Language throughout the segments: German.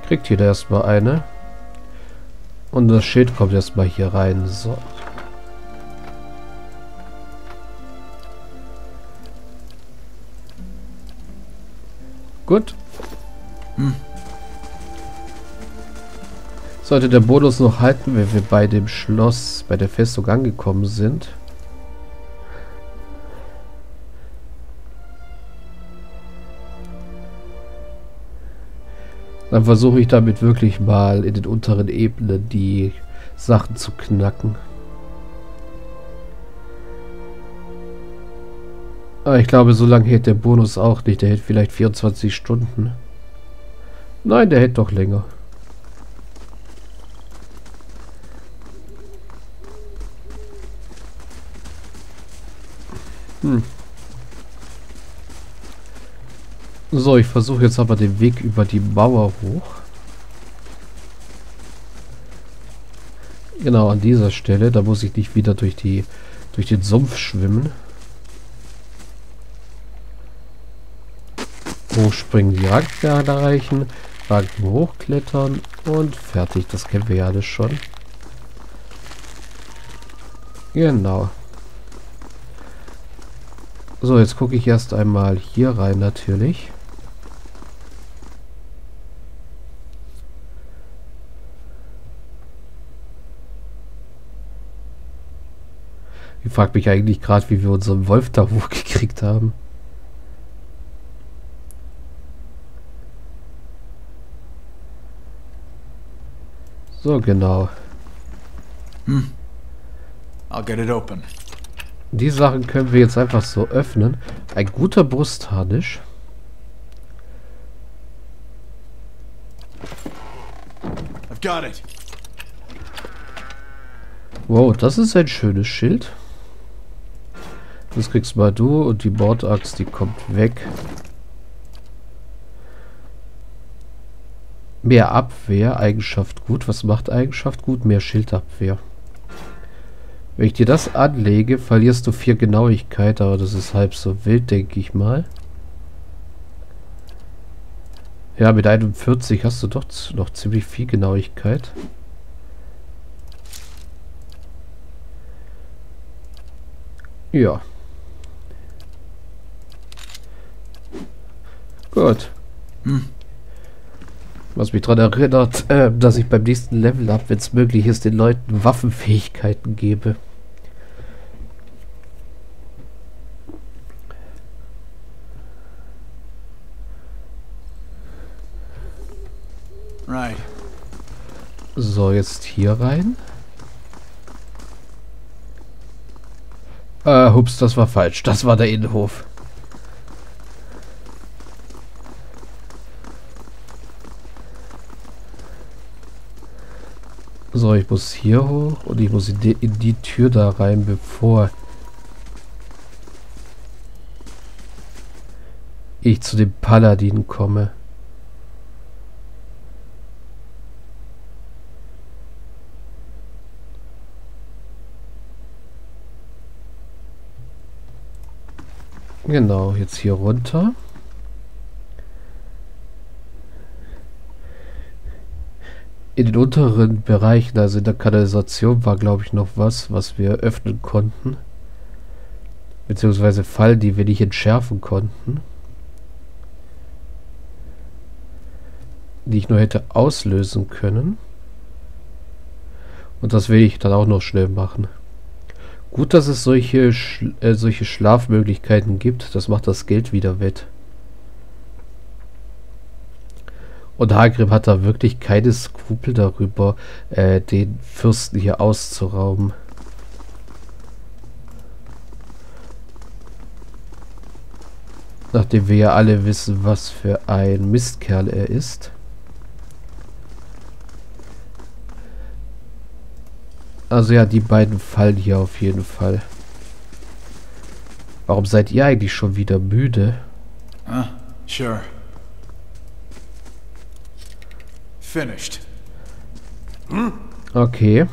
Kriegt jeder erstmal eine. Und das Schild kommt erstmal hier rein. So. Gut. Sollte der Bonus noch halten, wenn wir bei dem Schloss, bei der Festung angekommen sind. Dann versuche ich damit wirklich mal in den unteren Ebenen die Sachen zu knacken. Aber ich glaube, so lange hält der Bonus auch nicht. Der hält vielleicht 24 Stunden. Nein, der hält doch länger. So, ich versuche jetzt aber den Weg über die Mauer hoch. Genau an dieser Stelle. Da muss ich nicht wieder durch den Sumpf schwimmen. Hochspringen, die Ranken erreichen, Ranken hochklettern und fertig. Das kennen wir ja alles schon. Genau. So, jetzt gucke ich erst einmal hier rein natürlich. Ich frage mich eigentlich gerade, wie wir unseren Wolf da hochgekriegt haben. So, genau. I'll get it open. Die Sachen können wir jetzt einfach so öffnen. Ein guter Brustharnisch. I've got it. Wow, das ist ein schönes Schild. Das kriegst mal du und die Mordaxt, die kommt weg. Mehr Abwehr, Eigenschaft gut. Was macht Eigenschaft gut? Mehr Schildabwehr. Wenn ich dir das anlege, verlierst du 4 Genauigkeit, aber das ist halb so wild, denke ich mal. Ja, mit 41 hast du doch noch ziemlich viel Genauigkeit. Ja. Gut. Was mich daran erinnert, dass ich beim nächsten Level-Up, wenn es möglich ist, den Leuten Waffenfähigkeiten gebe. Right. So, jetzt hier rein. Hups, das war falsch. Das war der Innenhof. So, ich muss hier hoch und ich muss in die Tür da rein, bevor ich zu dem Paladin komme. Genau, jetzt hier runter. In den unteren Bereichen, also in der Kanalisation, war glaube ich noch was wir öffnen konnten. Beziehungsweise Fallen, die wir nicht entschärfen konnten. Die ich nur hätte auslösen können. Und das will ich dann auch noch schnell machen. Gut, dass es solche Schlafmöglichkeiten gibt. Das macht das Geld wieder wett. Und Hagrid hat da wirklich keine Skrupel darüber, den Fürsten hier auszurauben. Nachdem wir ja alle wissen, was für ein Mistkerl er ist. Also ja, die beiden fallen hier auf jeden Fall. Warum seid ihr eigentlich schon wieder müde? Sure. Finished. Okay.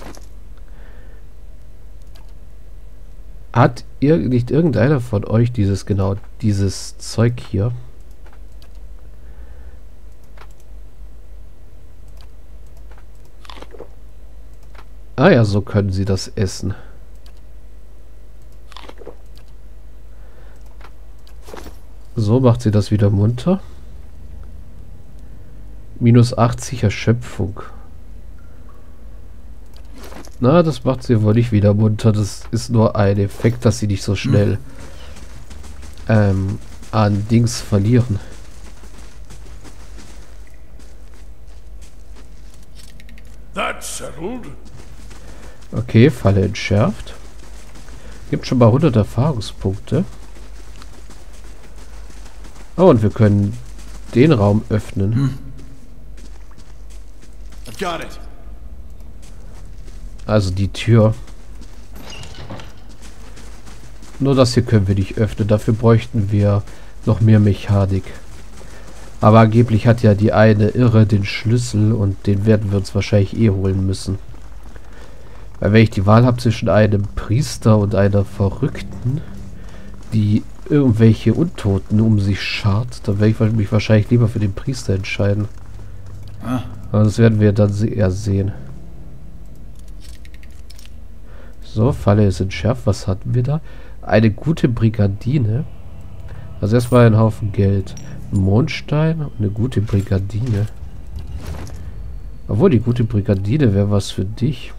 Hat nicht irgendeiner von euch dieses Zeug hier? Ah ja, so können sie das essen. So macht sie das wieder munter. Minus 80 Erschöpfung. Na, das macht sie wohl nicht wieder munter. Das ist nur ein Effekt, dass sie nicht so schnell an Dings verlieren. That's settled. Okay, Falle entschärft. Gibt schon mal 100 Erfahrungspunkte. Oh, und wir können den Raum öffnen. I've got it. Also die Tür. Nur das hier können wir nicht öffnen. Dafür bräuchten wir noch mehr Mechanik. Aber angeblich hat ja die eine Irre den Schlüssel und den werden wir uns wahrscheinlich eh holen müssen. Weil wenn ich die Wahl habe zwischen einem Priester und einer Verrückten, die irgendwelche Untoten um sich schart, dann werde ich mich wahrscheinlich lieber für den Priester entscheiden. Aber das werden wir dann eher sehen. So, Falle ist entschärft. Was hatten wir da? Eine gute Brigadine. Also erstmal ein Haufen Geld. Ein Mondstein und eine gute Brigadine. Obwohl, die gute Brigadine wäre was für dich.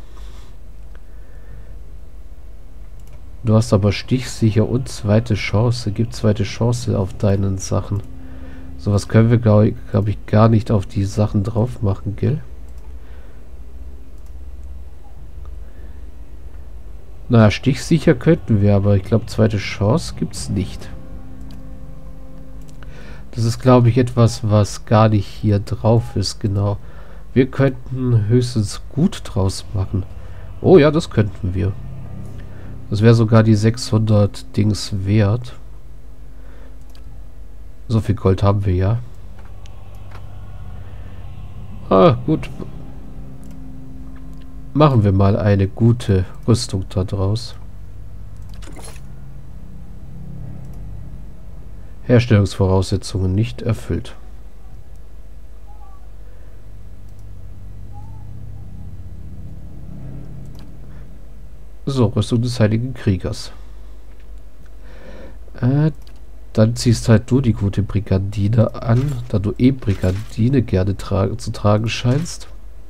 Du hast aber stichsicher und zweite Chance. Gibt zweite Chance auf deinen Sachen. Sowas können wir, glaube ich, gar nicht auf die Sachen drauf machen, gell? Naja, stichsicher könnten wir, aber ich glaube, zweite Chance gibt es nicht. Das ist, glaube ich, etwas, was gar nicht hier drauf ist, genau. Wir könnten höchstens gut draus machen. Oh ja, das könnten wir. Das wäre sogar die 600 Dings wert. So viel Gold haben wir ja. Ah, gut. Machen wir mal eine gute Rüstung da draus. Herstellungsvoraussetzungen nicht erfüllt. So, Rüstung des Heiligen Kriegers. Dann ziehst halt du die gute Brigadine an, da du eh Brigadine gerne zu tragen scheinst.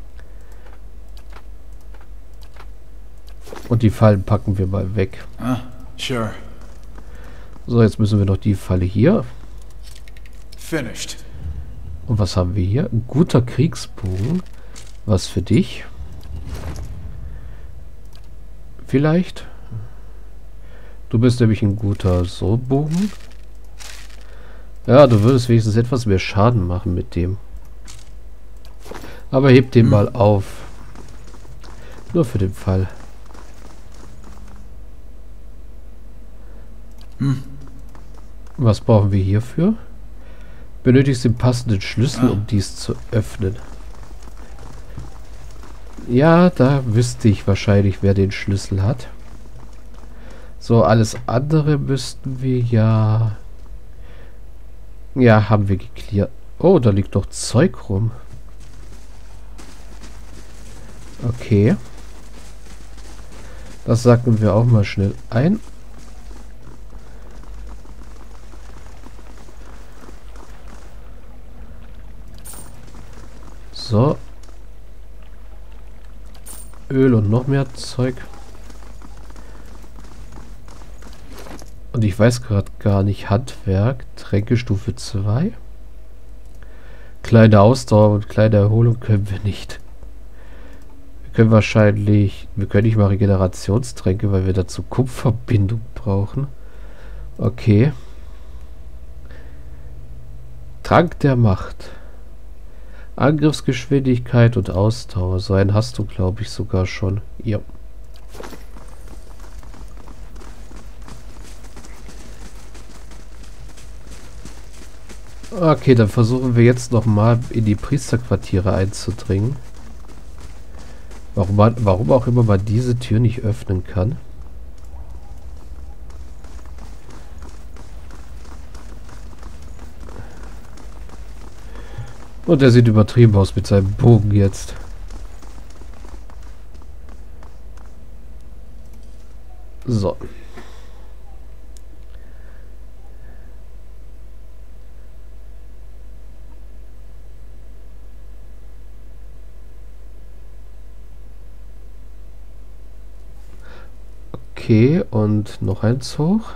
Und die Fallen packen wir mal weg. Sure. So, jetzt müssen wir noch die Falle hier. Finished. Und was haben wir hier? Ein guter Kriegsbogen. Was für dich? Vielleicht. Du bist nämlich ein guter Bogen. Ja, du würdest wenigstens etwas mehr Schaden machen mit dem. Aber heb den mal auf. Nur für den Fall. Was brauchen wir hierfür? Benötigst den passenden Schlüssel, um dies zu öffnen. Ja, da wüsste ich wahrscheinlich, wer den Schlüssel hat. So, alles andere müssten wir ja... Ja, haben wir geklärt. Oh, da liegt doch Zeug rum. Okay. Das sacken wir auch mal schnell ein. So. Öl und noch mehr Zeug. Und ich weiß gerade gar nicht. Handwerk, Tränkestufe 2. Kleine Ausdauer und kleine Erholung können wir nicht. Wir können wahrscheinlich... Wir können nicht mal Regenerationstränke, weil wir dazu Kupferbindung brauchen. Okay. Trank der Macht. Angriffsgeschwindigkeit und Ausdauer. So einen hast du, glaube ich, sogar schon. Ja. Okay, dann versuchen wir jetzt noch mal in die Priesterquartiere einzudringen. Warum auch immer man diese Tür nicht öffnen kann. Und er sieht übertrieben aus mit seinem Bogen jetzt. So. Okay, und noch eins hoch.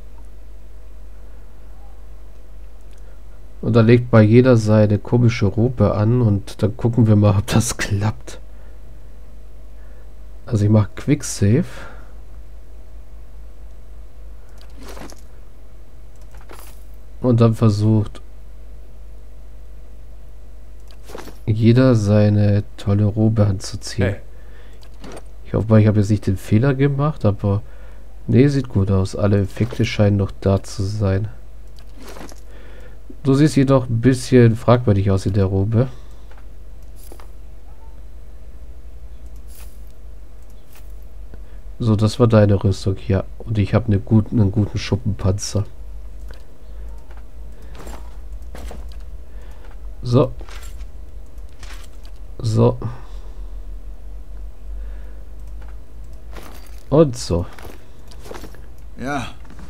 Und da legt mal jeder seine komische Robe an und dann gucken wir mal, ob das klappt. Also ich mache Quicksave. Und dann versucht jeder seine tolle Robe anzuziehen. Hey. Ich hoffe mal, ich habe jetzt nicht den Fehler gemacht, aber nee, sieht gut aus. Alle Effekte scheinen noch da zu sein. Du siehst jedoch ein bisschen fragwürdig aus in der Robe. So, das war deine Rüstung hier. Und ich habe einen guten Schuppenpanzer. So. So. Und so. Ja.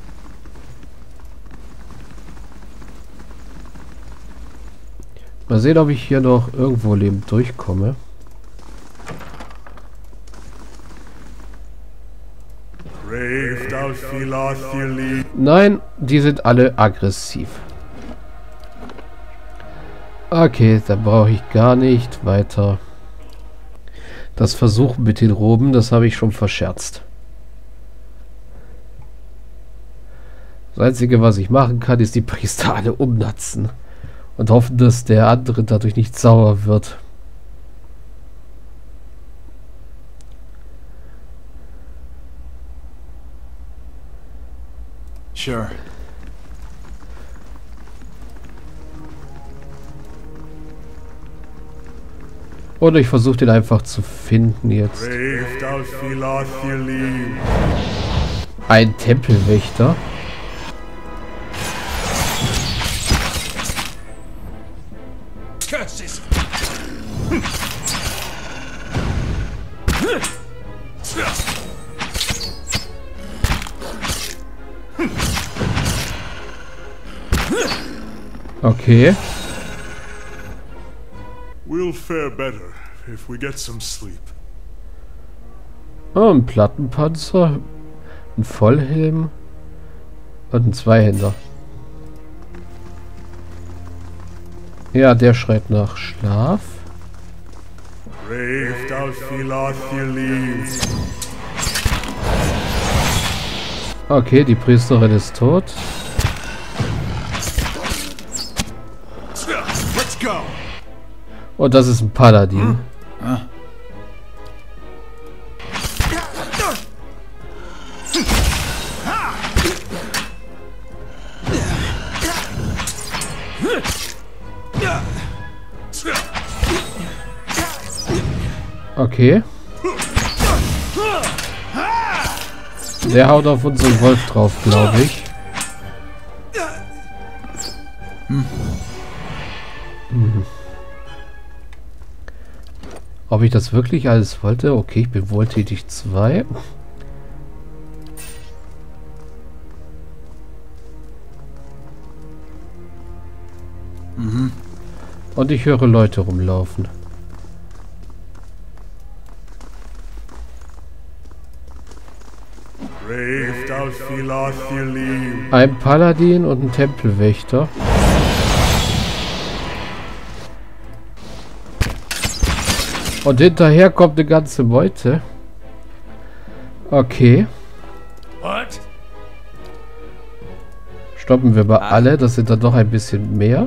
Mal sehen, ob ich hier noch irgendwo lebend durchkomme. Nein, die sind alle aggressiv. Okay, da brauche ich gar nicht weiter. Das Versuchen mit den Roben, das habe ich schon verscherzt. Das Einzige, was ich machen kann, ist die Priester alle umnatzen. Und hoffen, dass der andere dadurch nicht sauer wird. Sure. Oder ich versuche den einfach zu finden jetzt. Ein Tempelwächter. Curses! Okay. We'll fare better if we get some sleep. Oh, ein Plattenpanzer. Ein Vollhelm. Und ein Zweihänder. Ja, der schreit nach Schlaf. Okay, die Priesterin ist tot. Let's go. Und das ist ein Paladin. Okay. Der haut auf unseren Wolf drauf, glaube ich. Ob ich das wirklich alles wollte? Okay, ich bin wohltätig 2. Und ich höre Leute rumlaufen. Ein Paladin und ein Tempelwächter. Und hinterher kommt eine ganze Meute. Okay. What? Stoppen wir mal alle. Das sind dann doch ein bisschen mehr.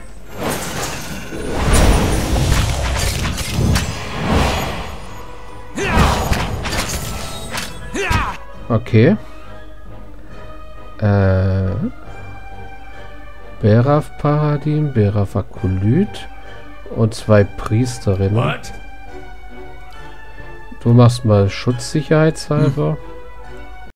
Okay. Beraf Paladin, Beraf Akolyt und 2 Priesterinnen. What? Du machst mal Schutzsicherheitshalber.